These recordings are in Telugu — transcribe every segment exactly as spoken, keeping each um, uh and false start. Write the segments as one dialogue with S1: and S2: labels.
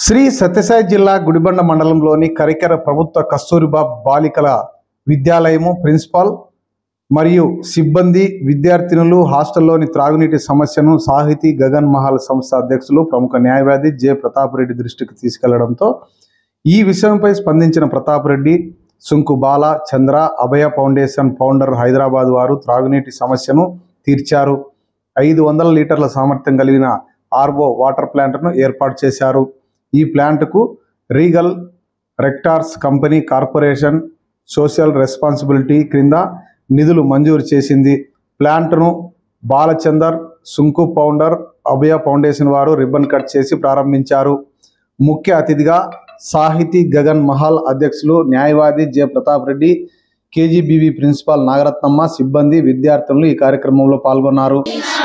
S1: శ్రీ సత్యసాయి జిల్లా గుడిబండ మండలంలోని కరికెర ప్రభుత్వ కస్తూరిబా బాలికల విద్యాలయము ప్రిన్సిపాల్ మరియు సిబ్బంది విద్యార్థినులు హాస్టల్లోని త్రాగునీటి సమస్యను సాహితీ గగన్ మహల్ సంస్థ అధ్యక్షులు ప్రముఖ న్యాయవాది జె ప్రతాప్ రెడ్డి దృష్టికి తీసుకెళ్లడంతో ఈ విషయంపై స్పందించిన ప్రతాప్ రెడ్డి సుంకు బాల చంద్ర అభయ ఫౌండేషన్ ఫౌండర్ హైదరాబాద్ వారు త్రాగునీటి సమస్యను తీర్చారు. ఐదు వందల లీటర్ల సామర్థ్యం కలిగిన ఆర్వో వాటర్ ప్లాంట్ను ఏర్పాటు చేశారు. ఈ ప్లాంట్కు regal rectors company corporation social responsibility క్రింద నిధులు మంజూరు చేసింది. ప్లాంట్ను బాలచందర్ సుంకు ఫౌండర్ అభయ ఫౌండేషన్ వారు రిబ్బన్ కట్ చేసి ప్రారంభించారు. ముఖ్య అతిథిగా సాహితీ గగన్ మహల్ అధ్యక్షులు న్యాయవాది J Pratap Reddy, KGBV principal Nagaratnamma, సిబ్బంది విద్యార్థులు ఈ కార్యక్రమంలో పాల్గొన్నారు.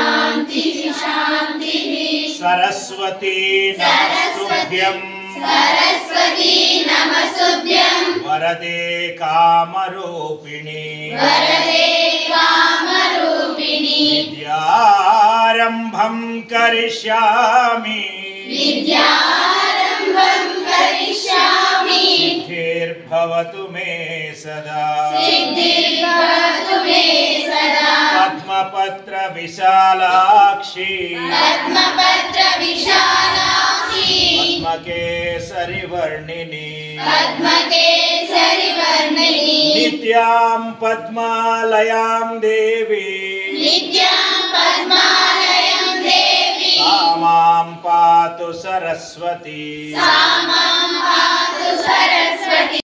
S2: सरस्वती नमस्तुभ्यं
S3: सरस्वती नमस्तुभ्यं
S2: वरदे कामरूपिणी
S3: वरदे कामरूपिणी
S2: विद्यारंभं करिष्यामि
S3: विद्यारंभं करिष्यामि
S2: सिद्धिर्भवतु मे सदा
S3: सिद्धिर्भवतु मे सदा
S2: पद्मपत्र विशालाक्षी
S3: पद्मपत्र विशालाक्षी
S2: पद्मकेसरि वर्णिनी
S3: पद्मकेसरि वर्णिनी
S2: नित्यां पद्मालयां देवी
S3: नित्यां पद्मालयं देवी
S2: सा मां पातु सरस्वती
S3: सा मां पातु सरस्वती।